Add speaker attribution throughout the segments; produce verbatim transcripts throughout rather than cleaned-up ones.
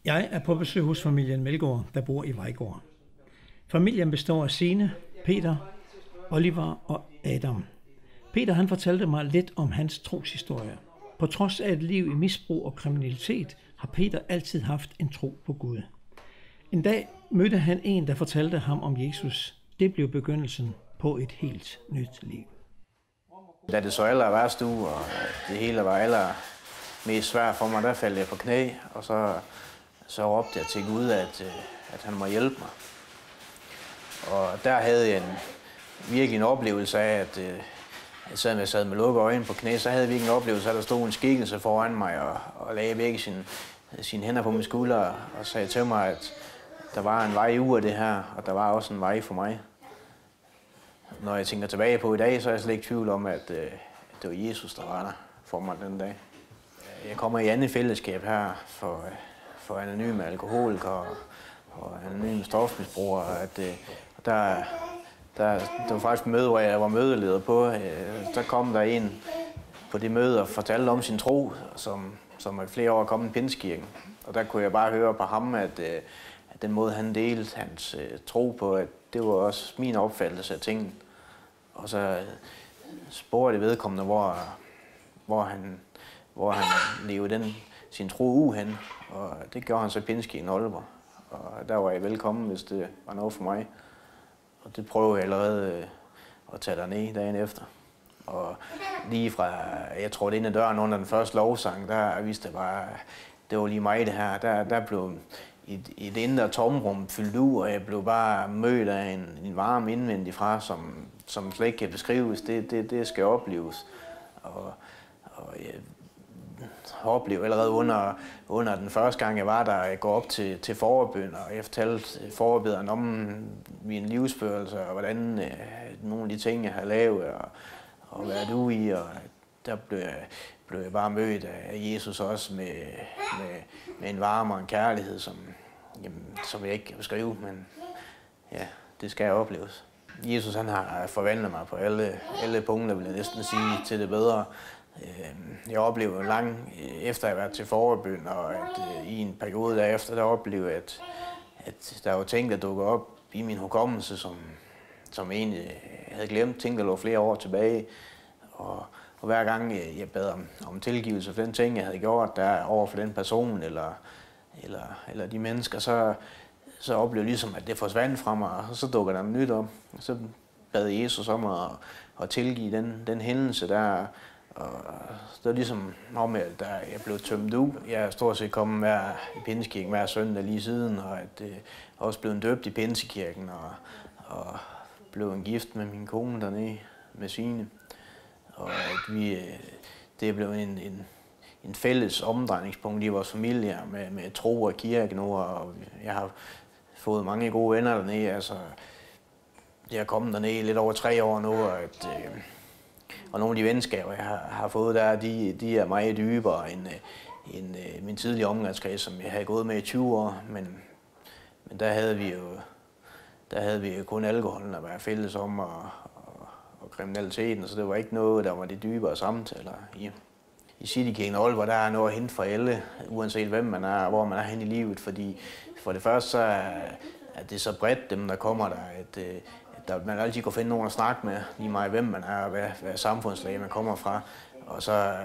Speaker 1: Jeg er på besøg hos familien Melgaard, der bor i Vejgaard. Familien består af Signe, Peter, Oliver og Adam. Peter han fortalte mig lidt om hans troshistorie. På trods af et liv i misbrug og kriminalitet, har Peter altid haft en tro på Gud. En dag mødte han en, der fortalte ham om Jesus. Det blev begyndelsen på et helt nyt liv.
Speaker 2: Da det så aller værst ud, og det hele var aller mest svært for mig, der faldt jeg på knæ, og så, så råbte jeg til Gud, at, at han må hjælpe mig. Og der havde jeg en, virkelig en oplevelse af, at, at selvom jeg sad med lukkede øjne på knæ, så havde jeg virkelig en oplevelse af, at der stod en skikkelse foran mig og, og lagde begge sine, sine hænder på mine skuldre og sagde til mig, at der var en vej ud af det her, og der var også en vej for mig. Når jeg tænker tilbage på i dag, så er jeg slet ikke i tvivl om, at, at det var Jesus, der var der for mig den dag. Jeg kommer i andet fællesskab her for, for anonyme alkoholikere og anonyme stofmisbrugere. At, der, der, der var faktisk et møde, hvor jeg var mødeleder på. Der kom der en på det møde og fortalte om sin tro, som, som i flere år kom i Pinsekirken. Og der kunne jeg bare høre på ham, at, at den måde, han delte hans tro på, at det var også min opfattelse af tingene. Og så spurgte jeg vedkommende, hvor, hvor, han, hvor han levede den, sin tro uge hen. Og det gjorde han så i Pinsekirken i Aalborg. Og der var jeg velkommen, hvis det var noget for mig. Og det prøvede jeg allerede at tage derned dagen efter. Og lige fra, jeg tror det inde i døren under den første lovsang, der viste jeg bare, det var lige mig det her. Der, der blev et, et indre tomrum fyldt ud, og jeg blev bare mødt af en, en varme indvendig fra, som, som slet ikke kan beskrives. Det, det, det skal opleves. Og, og jeg oplevede allerede under, under den første gang, jeg var der, jeg går op til, til forbøn, og jeg fortalte forbederen om min livsførelse, og hvordan øh, nogle af de ting, jeg har lavet, og, og været ude i, og der blev jeg, blev jeg bare mødt af Jesus også med, med, med en varme og en kærlighed, som, jamen, som jeg ikke kan beskrive, men ja, det skal jeg opleves. Jesus han har forvandlet mig på alle, alle punkter, vil jeg næsten sige, til det bedre. Jeg oplevede lang efter jeg var til forbøn, og at i en periode derefter, der oplevede jeg, at, at der var ting, der dukkede op i min hukommelse, som, som egentlig jeg havde glemt, ting, der lå flere år tilbage. Og, og hver gang jeg bad om, om tilgivelse for den ting, jeg havde gjort der over for den person eller, eller, eller de mennesker, så, så oplevede jeg ligesom, at det forsvandt fra mig, og så dukker der noget nyt op. Og så bad Jesus om at, at tilgive den, den hændelse der. Og det var ligesom om, at jeg blev tømt ud. Jeg er stort set kommet hver i Pinsekirken hver søndag lige siden, og at jeg også blev døbt i Pinsekirken, og, og blev en gift med min kone dernede, med Signe. Og at vi, det er blevet en, en, en fælles omdrejningspunkt i vores familie med, med tro og kirke nu, og jeg har fået mange gode venner dernede. Altså, jeg er kommet dernede lidt over tre år nu, og at, Og nogle af de venskaber, jeg har, har fået der, de, de er meget dybere end, end min tidligere omgangskreds, som jeg havde gået med i tyve år. Men, men der havde vi jo der havde vi jo kun alkoholen at være fælles om, og, og, og kriminaliteten, så det var ikke noget, der var de dybere samtaler i. I Citykirken og Aalborg, der er noget at hente for alle, uanset hvem man er og hvor man er hen i livet. Fordi for det første så er, er det så bredt, dem der kommer der, at der, man altid kan finde nogen at snakke med, lige meget hvem man er og hvad, hvad samfundslag man kommer fra. Og så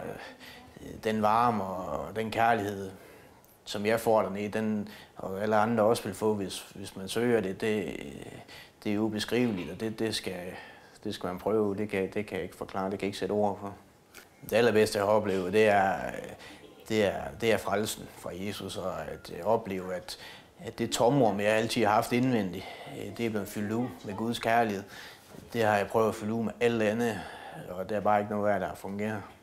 Speaker 2: den varme og den kærlighed, som jeg får dernede, den, og alle andre også vil få, hvis, hvis man søger det, det, det er ubeskriveligt, og det, det, skal, det skal man prøve. Det kan, det kan jeg ikke forklare, det kan jeg ikke sætte ord på. Det allerbedste, jeg har oplevet, det er, det er, det er frelsen fra Jesus, og at opleve, at at det tomrum, jeg altid har haft indvendigt, det er blevet fyldt ud med Guds kærlighed. Det har jeg prøvet at fylde ud med alt andet, og det er bare ikke noget af, der fungerer.